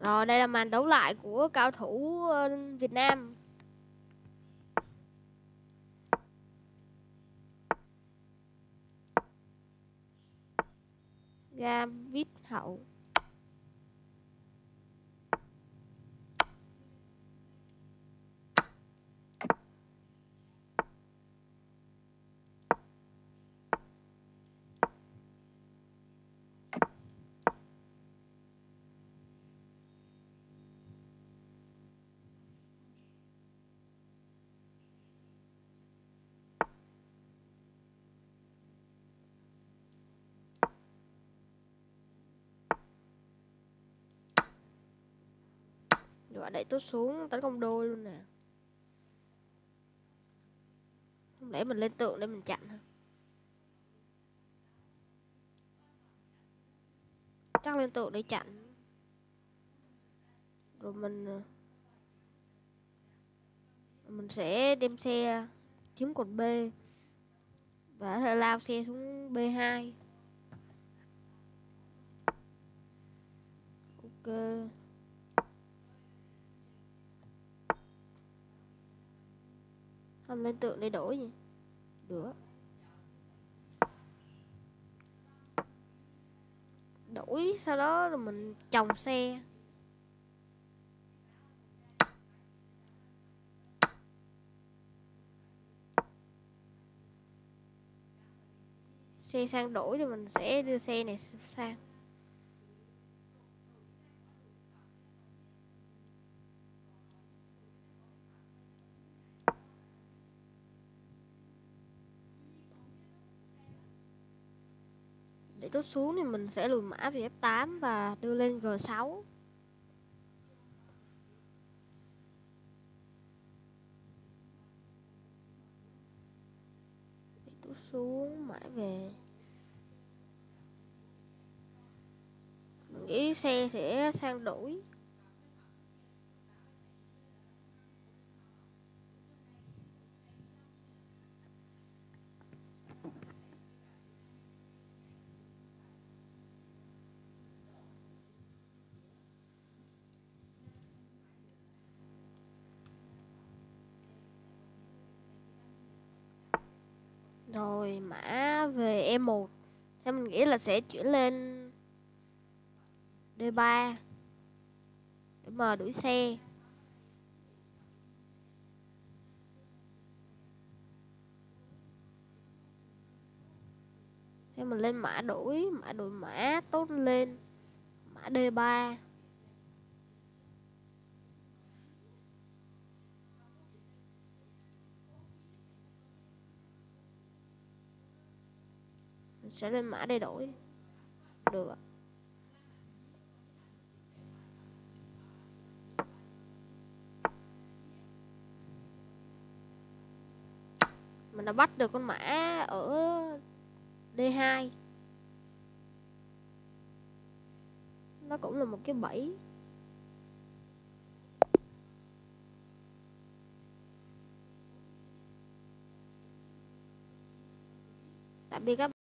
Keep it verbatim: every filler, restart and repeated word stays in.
Rồi đây là màn đấu lại của cao thủ ờ, Việt Nam. Gam Vít Hậu. Rồi đẩy tốt xuống tấn công đôi luôn nè. Không lẽ mình lên tượng để mình chặn hả? Chắc lên tượng để chặn. Rồi mình mình sẽ đem xe chiếm cột B và có thể lao xe xuống B hai. Ok. Không lên tượng để đổi gì được. Đổi sau đó rồi mình chồng xe. Xe sang đổi thì mình sẽ đưa xe này sang. Để tốt xuống thì mình sẽ lùi mã về F tám và đưa lên G sáu. Để tốt xuống mã về. Mình nghĩ xe sẽ sang đổi. Rồi mã về E một. Theo mình nghĩ là sẽ chuyển lên D ba để mà đuổi xe. Theo mình lên mã đuổi, mã đuổi mã tốt lên mã D ba. Mình sẽ lên mã để đổi. Được ạ. Mình đã bắt được con mã ở D hai. Nó cũng là một cái bẫy. Tạm biệt các bạn.